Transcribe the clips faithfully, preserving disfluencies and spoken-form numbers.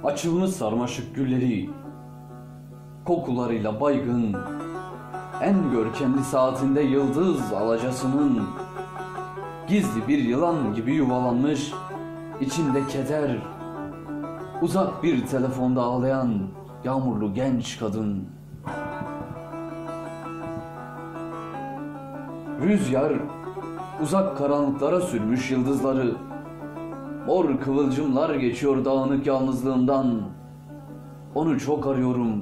Açılmış sarmaşık gülleri, kokularıyla baygın, en görkemli saatinde yıldız alacasının, gizli bir yılan gibi yuvalanmış, içinde keder, uzak bir telefonda ağlayan yağmurlu genç kadın. Rüzgar uzak karanlıklara sürmüş yıldızları, mor kıvılcımlar geçiyor dağınık yalnızlığımdan. Onu çok arıyorum.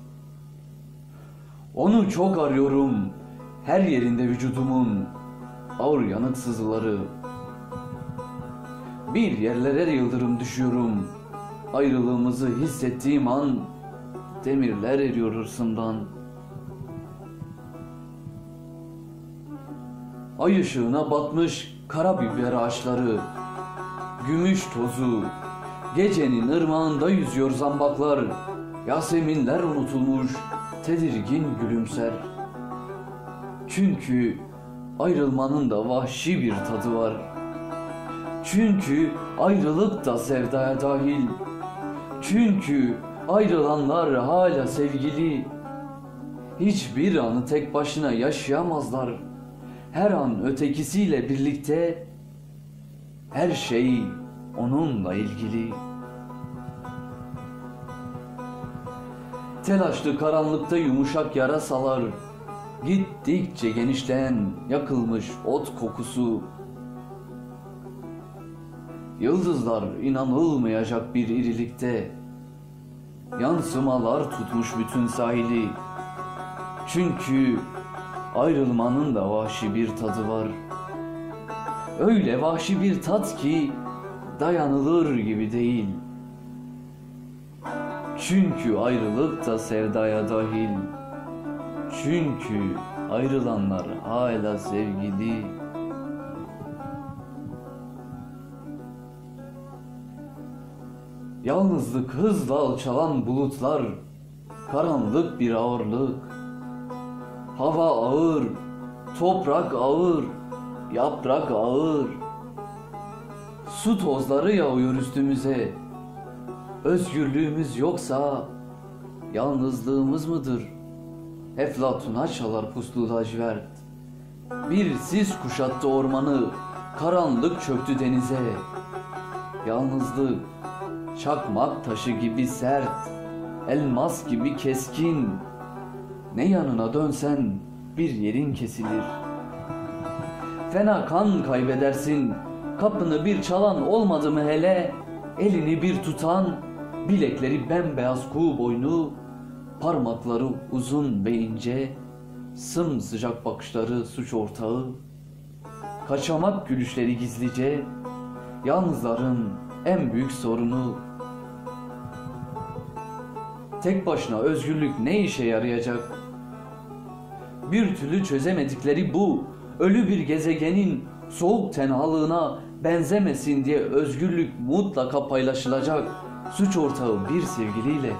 Onu çok arıyorum. Her yerinde vücudumun ağır yanık sızıları. Bir yerlere yıldırım düşüyorum. Ayrılığımızı hissettiğim an demirler eriyor hırsımdan. Ay ışığına batmış karabiber ağaçları, gümüş tozu, gecenin ırmağında yüzüyor zambaklar, yaseminler unutulmuş, tedirgin gülümser. Çünkü ayrılmanın da vahşi bir tadı var. Çünkü ayrılık da sevdaya dahil. Çünkü ayrılanlar hala sevgili. Hiçbir anı tek başına yaşayamazlar. Her an ötekisiyle birlikte, her şey onunla ilgili. Telaşlı karanlıkta yumuşak yarasalar, gittikçe genişleyen yakılmış ot kokusu. Yıldızlar inanılmayacak bir irilikte, yansımalar tutmuş bütün sahili. Çünkü ayrılmanın da vahşi bir tadı var. Öyle vahşi bir tat ki dayanılır gibi değil. Çünkü ayrılık da sevdaya dahil. Çünkü ayrılanlar hala sevgili. Yalnızlık hızla alçalan bulutlar, karanlık bir ağırlık. Hava ağır, toprak ağır, yaprak ağır. Su tozları yağıyor üstümüze. Özgürlüğümüz yoksa yalnızlığımız mıdır? Eflatuna çalar puslu lacivert. Bir sis kuşattı ormanı, karanlık çöktü denize. Yalnızlık çakmak taşı gibi sert, elmas gibi keskin. Ne yanına dönsen bir yerin kesilir. Fena kan kaybedersin, kapını bir çalan olmadı mı hele? Elini bir tutan, bilekleri bembeyaz kuğu boynu, parmakları uzun ve ince, sımsıcak bakışları suç ortağı, kaçamak gülüşleri gizlice, yalnızların en büyük sorunu. Tek başına özgürlük ne işe yarayacak? Bir türlü çözemedikleri bu ölü bir gezegenin soğuk tenhalığına benzemesin diye özgürlük mutlaka paylaşılacak suç ortağı bir sevgiliyle.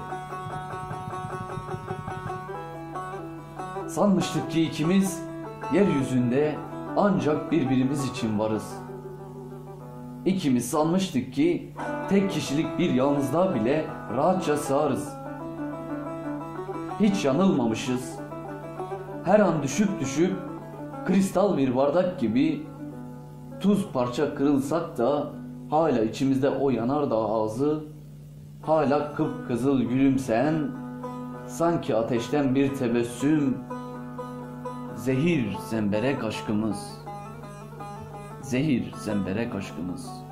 Sanmıştık ki ikimiz yeryüzünde ancak birbirimiz için varız. İkimiz sanmıştık ki tek kişilik bir yalnızlığa bile rahatça sığarız. Hiç yanılmamışız. Her an düşüp düşüp kristal bir bardak gibi tuz parça kırılsak da hala içimizde o yanardağ ağzı, hala kıpkızıl gülümseyen, sanki ateşten bir tebessüm, zehir zemberek aşkımız, zehir zemberek aşkımız.